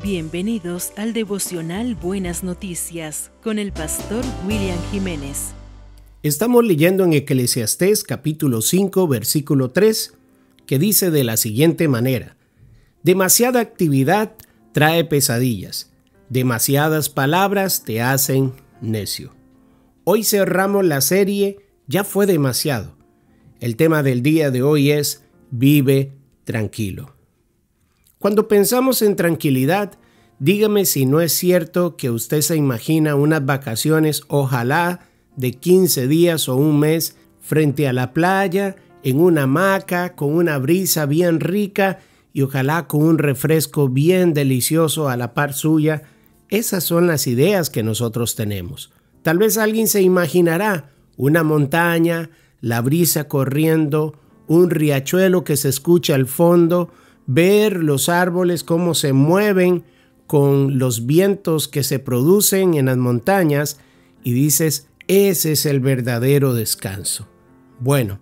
Bienvenidos al devocional Buenas Noticias con el pastor William Jiménez. Estamos leyendo en Eclesiastés capítulo 5 versículo 3, que dice de la siguiente manera: demasiada actividad trae pesadillas, demasiadas palabras te hacen necio. Hoy cerramos la serie Ya fue demasiado. El tema del día de hoy es Vive tranquilo. Cuando pensamos en tranquilidad, dígame si no es cierto que usted se imagina unas vacaciones, ojalá de 15 días o un mes, frente a la playa, en una hamaca, con una brisa bien rica y ojalá con un refresco bien delicioso a la par suya. Esas son las ideas que nosotros tenemos. Tal vez alguien se imaginará una montaña, la brisa corriendo, un riachuelo que se escucha al fondo, ver los árboles cómo se mueven con los vientos que se producen en las montañas y dices, ese es el verdadero descanso. Bueno,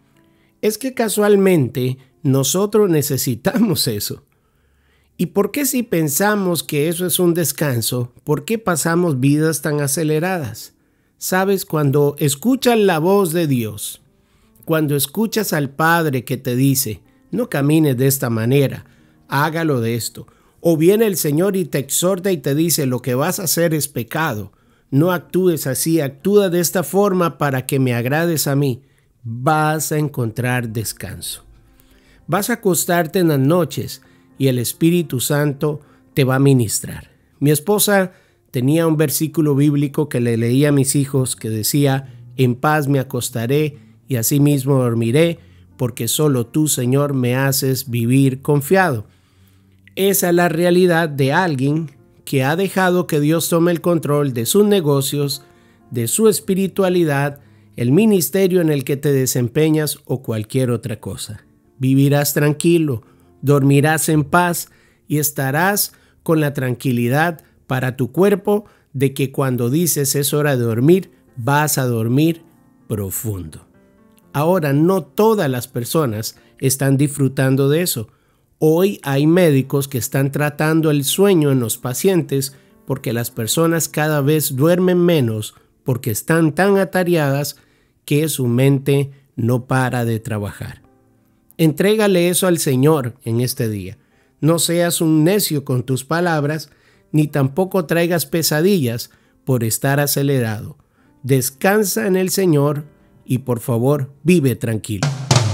es que casualmente nosotros necesitamos eso. ¿Y por qué si pensamos que eso es un descanso, por qué pasamos vidas tan aceleradas? Sabes, cuando escuchas la voz de Dios, cuando escuchas al Padre que te dice, no camines de esta manera, hágalo de esto. O viene el Señor y te exhorta y te dice, lo que vas a hacer es pecado. No actúes así, actúa de esta forma para que me agrades a mí. Vas a encontrar descanso. Vas a acostarte en las noches y el Espíritu Santo te va a ministrar. Mi esposa tenía un versículo bíblico que le leía a mis hijos que decía, en paz me acostaré y asimismo dormiré, porque solo tú, Señor, me haces vivir confiado. Esa es la realidad de alguien que ha dejado que Dios tome el control de sus negocios, de su espiritualidad, el ministerio en el que te desempeñas o cualquier otra cosa. Vivirás tranquilo, dormirás en paz y estarás con la tranquilidad para tu cuerpo de que cuando dices es hora de dormir, vas a dormir profundo. Ahora, no todas las personas están disfrutando de eso. Hoy hay médicos que están tratando el sueño en los pacientes porque las personas cada vez duermen menos porque están tan atareadas que su mente no para de trabajar. Entrégale eso al Señor en este día. No seas un necio con tus palabras, ni tampoco traigas pesadillas por estar acelerado. Descansa en el Señor y por favor, vive tranquilo.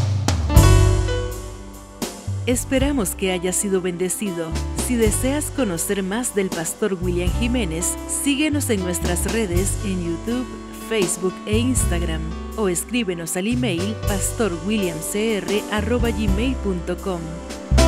Esperamos que haya sido bendecido. Si deseas conocer más del pastor William Jiménez, síguenos en nuestras redes en YouTube, Facebook e Instagram o escríbenos al email pastorwilliamcr@gmail.com.